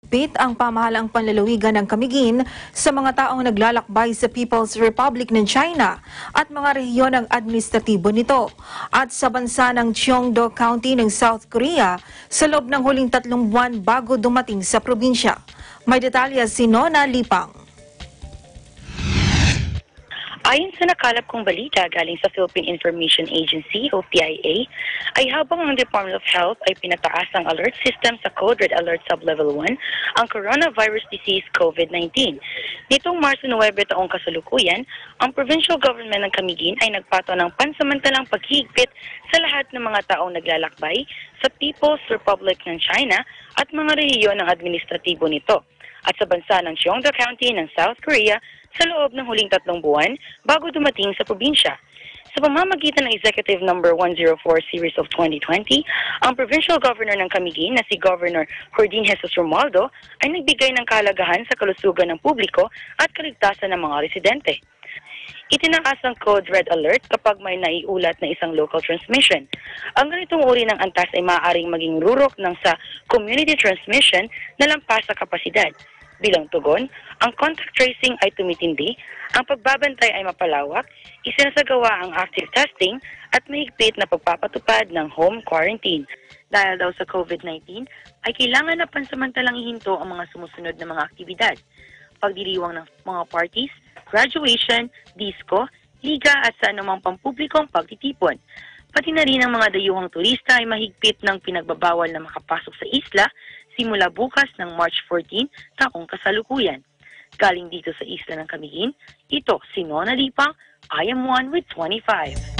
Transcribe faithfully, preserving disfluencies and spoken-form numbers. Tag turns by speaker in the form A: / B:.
A: naghihigpit ang pamahalang panlalawigan ng Camiguin sa mga taong naglalakbay sa People's Republic ng China at mga rehiyon ng administratibo nito at sa bansa ng Cheongdo County ng South Korea sa loob ng huling tatlong buwan bago dumating sa probinsya. May detalye si Nona Lipang.
B: Ayon sa nakalap kong balita galing sa Philippine Information Agency o P I A, ay habang ang Department of Health ay pinataas ang alert system sa Code Red Alert Sub-Level one, ang coronavirus disease COVID nineteen. Nitong Marso nine taong kasalukuyan, ang provincial government ng Camiguin ay nagpato ng pansamantalang paghihigpit sa lahat ng mga taong naglalakbay sa People's Republic ng China at mga rehiyon ng administratibo nito at sa bansa ng Cheongdo County ng South Korea sa loob ng huling tatlong buwan bago dumating sa probinsya. Sa pamamagitan ng Executive Number one oh four Series of twenty twenty, ang Provincial Governor ng Camiguin na si Governor Jordin Jesus Romualdo ay nagbigay ng kahalagahan sa kalusugan ng publiko at kaligtasan ng mga residente. Itinaas ang Code Red Alert kapag may naiulat na isang local transmission. Ang ganitong uri ng antas ay maaaring maging rurok ng sa community transmission na lampas sa kapasidad. Bilang tugon, ang contact tracing ay tumitindi, ang pagbabantay ay mapalawak, isinasagawa ang active testing at mahigpit na pagpapatupad ng home quarantine. Dahil daw sa COVID nineteen, ay kailangan na pansamantalang ihinto ang mga sumusunod na mga aktibidad. Pagdiriwang ng mga parties, graduation, disco, liga at sa anumang pampublikong pagtitipon. Pati na rin ang mga dayuhang turista ay mahigpit ng pinagbabawal na makapasok sa isla simula bukas ng March fourteen taong kasalukuyan. Galing dito sa isla ng Camiguin, ito si Nona Lipang, I am one with twenty-five.